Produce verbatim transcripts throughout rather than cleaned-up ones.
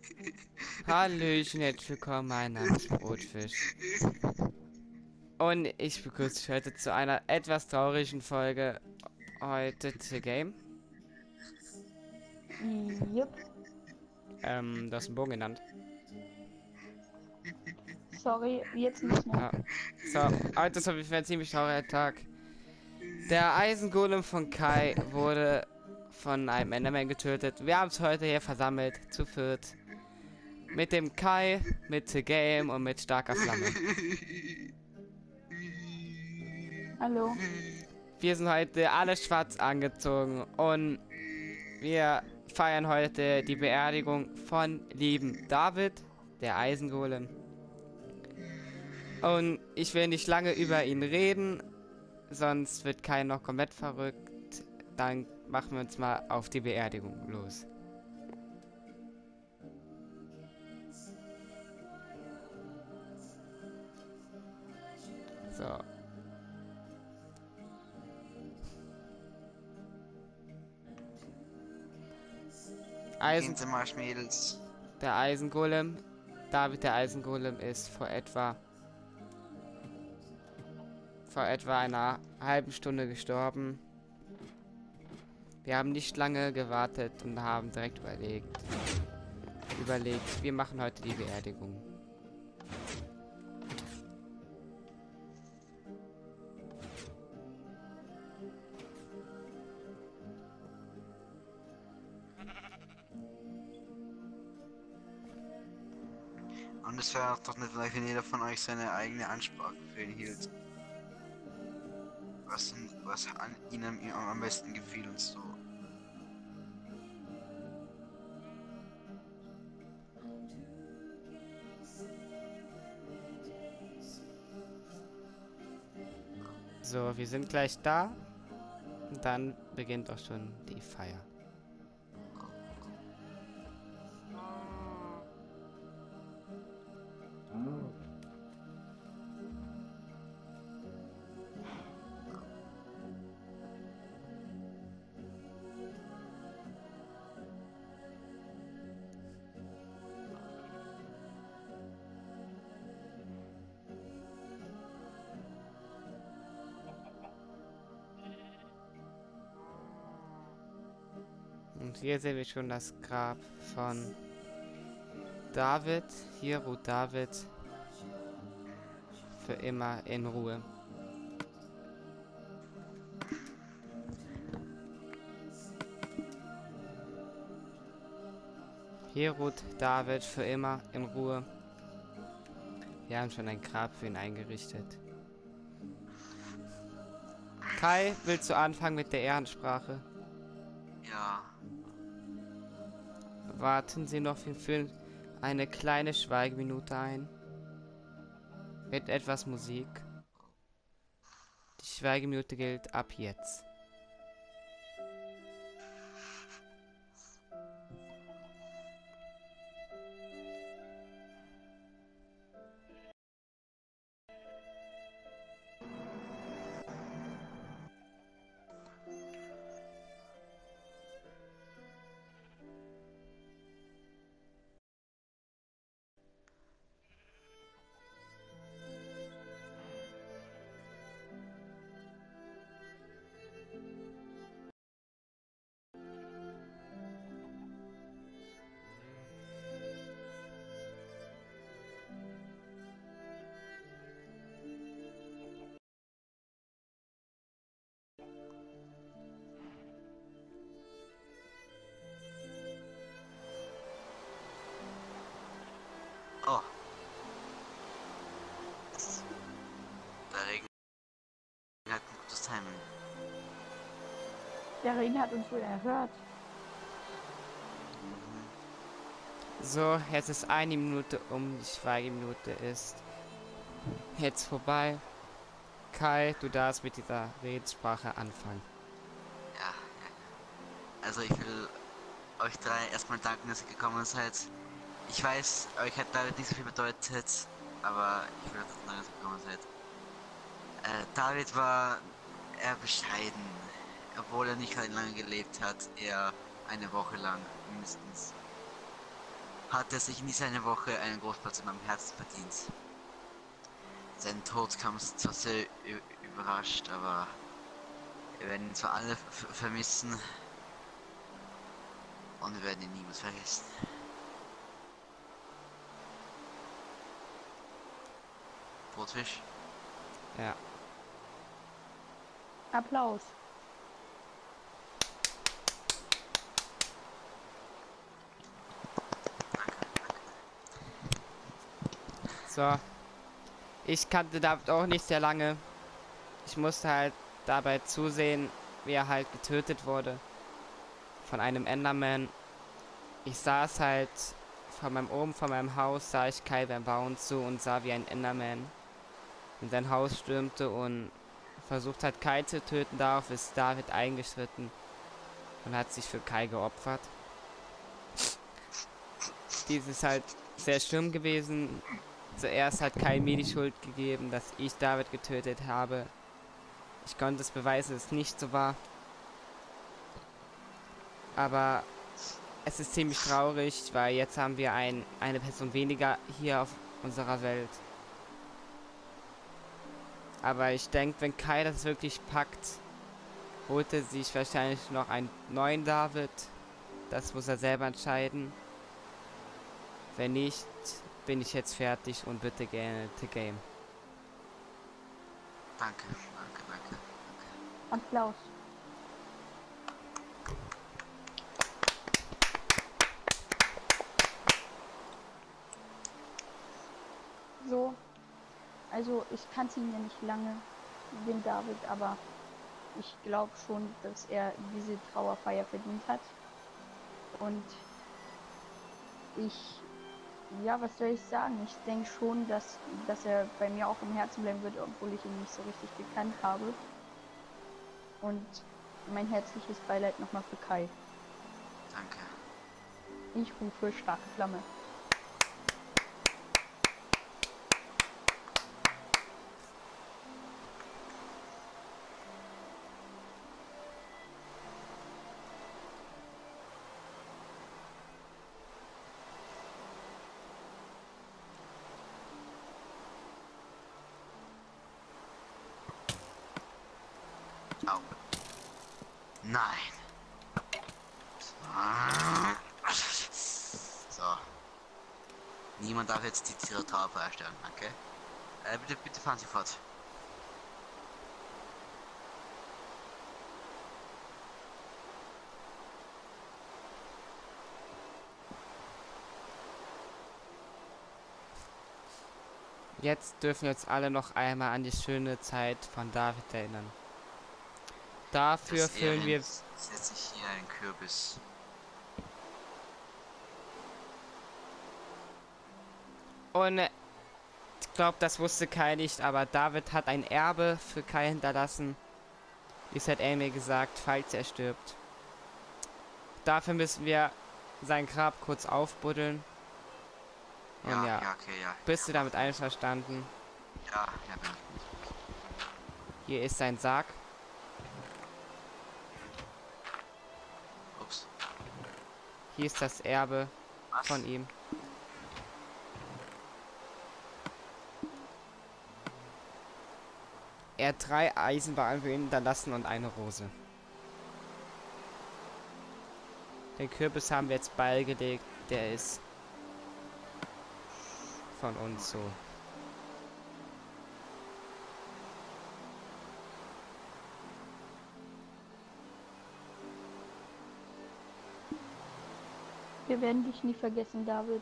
Hallöchen, herzlich willkommen, mein Name ist Brotfisch. Und ich begrüße dich heute zu einer etwas traurigen Folge heute zu Game. Jupp, Ähm, du hast einen Bogen genannt. sorry, jetzt nicht mehr. Ja. So, heute ist auf jeden Fall ein ziemlich trauriger Tag. Der Eisengolem von Kai wurde von einem Enderman getötet. Wir haben es heute hier versammelt, zu viert. Mit dem Kai, mit The Game und mit starker Flamme. Hallo. Wir sind heute alle schwarz angezogen und wir feiern heute die Beerdigung von lieben David, der Eisengolem. Und ich will nicht lange über ihn reden, sonst wird Kai noch komplett verrückt. Dann machen wir uns mal auf die Beerdigung los. So. Eisen, Gehen Sie mal, Mädels. der Eisengolem. David, der Eisengolem, ist vor etwa vor etwa einer halben Stunde gestorben. Wir haben nicht lange gewartet und haben direkt überlegt, überlegt, wir machen heute die Beerdigung. Und es wäre doch nicht leicht, wenn jeder von euch seine eigene Ansprache für ihn hielt. Was, was an ihnen am besten gefiel und so. So, wir sind gleich da. Und dann beginnt auch schon die Feier. Und hier sehen wir schon das Grab von David. Hier ruht David für immer in Ruhe. Hier ruht David für immer in Ruhe. Wir haben schon ein Grab für ihn eingerichtet. Kai, willst du anfangen mit der Ehrensprache? Ja. Warten Sie noch, wir führen eine kleine Schweigeminute ein. Mit etwas Musik. Die Schweigeminute gilt ab jetzt. Oh. Der Regen hat ein gutes Timing. Der Regen hat uns wohl erhört. So, jetzt ist eine Minute um, die Schweigeminute ist jetzt vorbei. Kai, du darfst mit dieser Redensprache anfangen. Ja, ja. Also ich will euch drei erstmal danken, dass ihr gekommen seid. Ich weiß, euch hat David nicht so viel bedeutet, aber ich will euch danken, dass ihr gekommen seid. Äh, David war eher bescheiden, obwohl er nicht lange gelebt hat, eher eine Woche lang mindestens. hat er sich in dieser eine Woche einen Großplatz in meinem Herzen verdient. Sein Tod kam zwar sehr überrascht, aber wir werden ihn zwar alle vermissen und wir werden ihn niemals vergessen. Brotfisch? Ja. Applaus. So. Ich kannte David auch nicht sehr lange. Ich musste halt dabei zusehen, wie er halt getötet wurde. Von einem Enderman. Ich saß halt von meinem oben von meinem Haus, sah ich Kai beim Bauen zu und sah, wie ein Enderman in sein Haus stürmte und versucht hat, Kai zu töten. Darauf ist David eingeschritten und hat sich für Kai geopfert. Dies ist halt sehr schlimm gewesen. Zuerst hat Kai mir die Schuld gegeben, dass ich David getötet habe. Ich konnte es beweisen, dass es nicht so war. Aber es ist ziemlich traurig, weil jetzt haben wir ein, eine Person weniger hier auf unserer Welt. Aber ich denke, wenn Kai das wirklich packt, holt er sich wahrscheinlich noch einen neuen David. Das muss er selber entscheiden. Wenn nicht, bin ich jetzt fertig und bitte gerne the game. Danke, danke, danke, danke. Applaus. So, also ich kannte ihn ja nicht lange, den David, aber ich glaube schon, dass er diese Trauerfeier verdient hat. Und ich, ja, was soll ich sagen? Ich denke schon, dass, dass er bei mir auch im Herzen bleiben wird, obwohl ich ihn nicht so richtig gekannt habe. Und mein herzliches Beileid nochmal für Kai. Danke. Ich rufe starke Flamme. Au. Nein. So. Niemand darf jetzt die Tiere Trauerfeier stellen, okay? Äh, bitte, bitte fahren Sie fort. Jetzt dürfen wir uns alle noch einmal an die schöne Zeit von David erinnern. Dafür Des füllen wir... Ehrens setze ich hier einen Kürbis. Und äh, ich glaube, das wusste Kai nicht, aber David hat ein Erbe für Kai hinterlassen. Dies hat er mir gesagt, falls er stirbt. Dafür müssen wir sein Grab kurz aufbuddeln. Und Ja, ja, ja, okay, ja. bist du damit einverstanden? Ja, ja, bin ich. Hier ist sein Sarg. Ups. Hier ist das Erbe Was? von ihm. Er hat drei Eisenbahnen für ihn hinterlassen und eine Rose. Den Kürbis haben wir jetzt beigelegt. Der ist von uns so. Wir werden dich nie vergessen, David.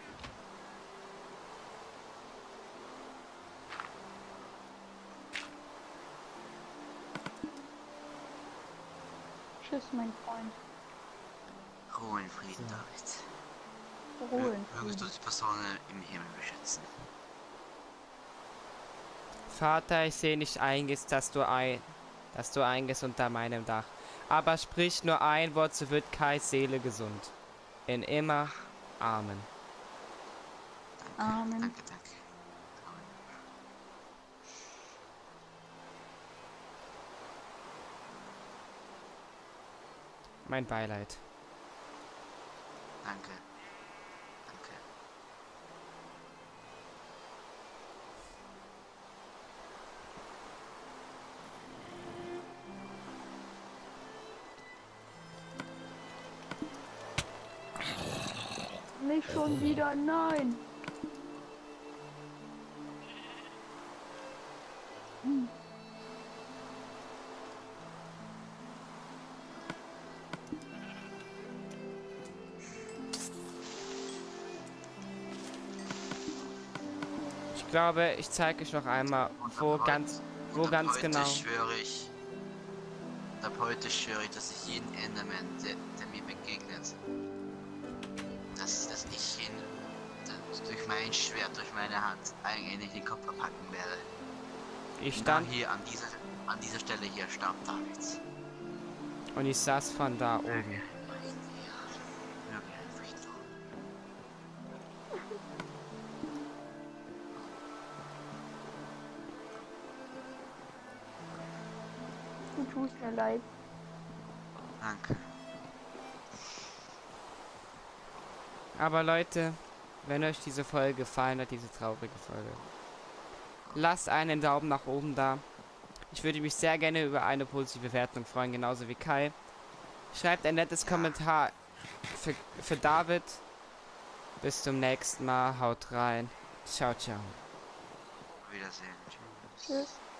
Tschüss, mein Freund. Ruhe in Frieden, So. David. Ruhe in Mögest du Frieden. die Personen im Himmel beschützen. Vater, ich sehe nicht eingehst, dass du ein, dass du eingehst unter meinem Dach. Aber sprich nur ein Wort, so wird Kais Seele gesund. In immer. Amen. Danke, Amen. danke, danke. Amen. Mein Beileid. Danke. Danke. Nicht schon wieder, nein. Hm. Ich glaube, ich zeige euch noch einmal, Und wo ab heut- ganz, wo und ab ganz heute genau. schwöre ich, und ab heute schwöre ich, dass ich jeden Enderman, der, der mir begegnet, dass, dass ich ihn dass durch mein Schwert, durch meine Hand, eigentlich den Kopf verpacken werde. Ich Genau stand hier an dieser, an dieser Stelle hier starb David. und ich saß von da oben. Möge einfach so. Du tust mir leid. Danke. Aber Leute, wenn euch diese Folge gefallen hat, diese traurige Folge, lasst einen Daumen nach oben da. Ich würde mich sehr gerne über eine positive Bewertung freuen, genauso wie Kai. Schreibt ein nettes Kommentar für, für David. Bis zum nächsten Mal. Haut rein. Ciao, ciao. Wiedersehen. Tschüss. Tschüss.